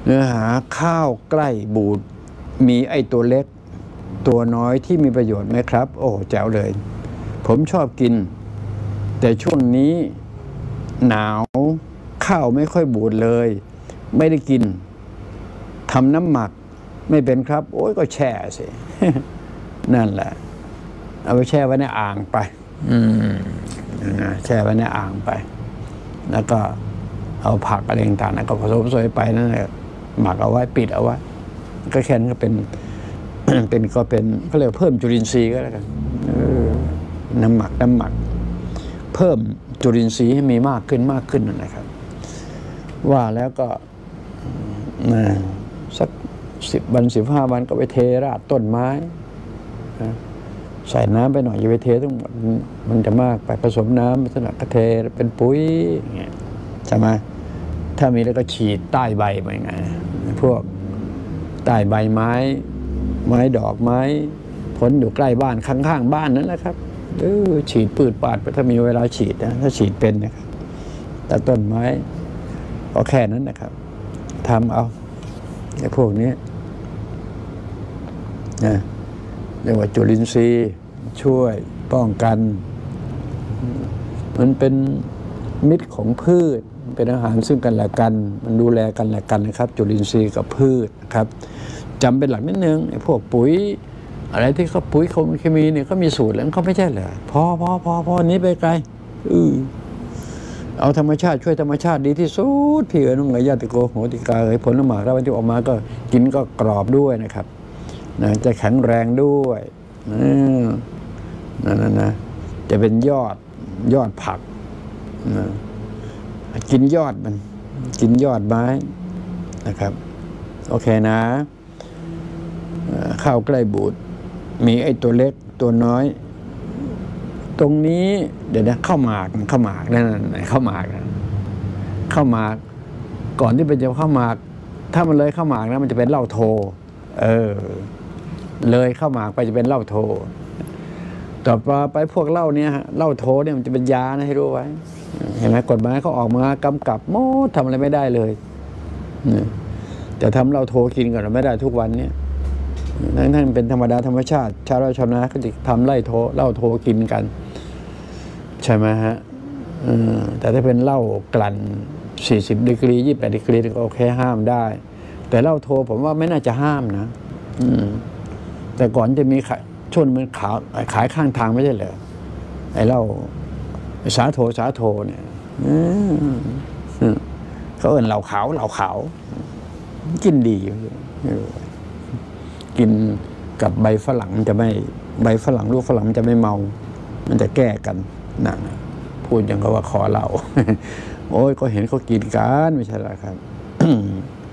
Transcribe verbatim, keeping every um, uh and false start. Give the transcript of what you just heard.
เนื้อหาข้าวใกล้บูดมีไอตัวเล็กตัวน้อยที่มีประโยชน์ไหมครับโอ้แจ๋วเลยผมชอบกินแต่ช่วงนี้หนาวข้าวไม่ค่อยบูดเลยไม่ได้กินทำน้ำหมักไม่เป็นครับโอ้ยก็แช่สิ นั่นแหละเอาไปแช่ไว้ในอ่างไปอืมนะแช่ไว้ในอ่างไปแล้วก็เอาผักอะไรต่างๆนะก็ผสมผสมไปนั่นแหละหมักเอาไว้ปิดเอาไว้ก็แค่นั้นก็เป็น เป็นก็เป็นก็เรียกเพิ่มจุลินทรีย์ก็แล้วกันน้ำหมักน้ำหมักเพิ่มจุลินทรีย์ให้มีมากขึ้นมากขึ้นนะครับว่าแล้วก็สักสิบวันสิบห้าวันก็ไปเทราดต้นไม้ใส่น้ำไปหน่อยอย่าไปเททั้งหมดมันจะมากไปผสมน้ำสนับกระเทเป็นปุ๋ยอย่างเงี้ยใช่ไหมถ้ามีแล้วก็ฉีดใต้ใบไปไงพวกใต้ใบไม้ไม้ดอกไม้ผลอยู่ใกล้บ้านข้างๆบ้านนั่นแหละครับเออฉีดปืดปาดไปถ้ามีเวลาฉีดนะถ้าฉีดเป็นนะครับแต่ต้นไม้ก็แค่นั้นนะครับทำเอาไอ้พวกนี้นะเรียกว่าจุลินทรีย์ช่วยป้องกันมันเป็นมิตรของพืชเป็นอาหารซึ่งกันและกันมันดูแลกันและกันนะครับจุลินทรีย์กับพืชนะครับจำเป็นหลักนิดนึงไอ้พวกปุ๋ยอะไรที่เขาปุ๋ยเคมีเนี่ยเขามีสูตรแล้วเขาไม่ใช่เหรอพอพอพอพอนี้ไปไกลอือเอาธรรมชาติช่วยธรรมชาติดีที่สุดพี่เอ๋น้องเอ๋ยญาติโกโหติกาเอ๋ยผลหมากแล้ววันที่ออกมาก็กินก็กรอบด้วยนะครับนะจะแข็งแรงด้วยนั่นนะนะจะเป็นยอดยอดผักนะกินยอดมันกินยอดไม้นะครับโอเคนะข้าวใกล้บูดมีไอ้ตัวเล็กตัวน้อยตรงนี้เดี๋ยวนะข้าวหมากข้าวหมากนั่นข้าวหมากข้าวหมากก่อนที่เป็นจะข้าวหมากถ้ามันเลยข้าวหมากนะมันจะเป็นเหล้าโทเออเลยข้าวหมากไปจะเป็นเหล้าโทต่อไปพวกเหล้าเนี่ยเหล้าโทเนี่ยมันจะเป็นยานะให้รู้ไว้เห็นไหมกฎหมายเขาออกมากำกับโมดทำอะไรไม่ได้เลยแต่ทำเหล้าโทกินกันไม่ได้ทุกวันเนี่ยนั่นท่านเป็นธรรมดาธรรมชาติชาวไร่ชาวนาเขาจะทำไร่โทเหล้าโทกินกันใช่ไหมฮะแต่ถ้าเป็นเหล้ากลั่นสี่สิบดีกรียี่สิบแปดดีกรีก็โอเคห้ามได้แต่เหล้าโทผมว่าไม่น่าจะห้ามนะแต่ก่อนจะมีชนมันขายขายข้างทางไม่ใช่เหรอไอ้เหล้าสาโทสาโทเนี่ยเขาเอิ้นเหล้าขาวเหล้าขาวกินดีกินกับใบฝรั่งมันจะไม่ใบฝรั่งลูกฝรั่งมันจะไม่เมามันจะแก้กันนั่นพูดอย่างเขาว่าขอเหล้าโอ้ยก็เห็นเขากินกันไม่ใช่หรอครับ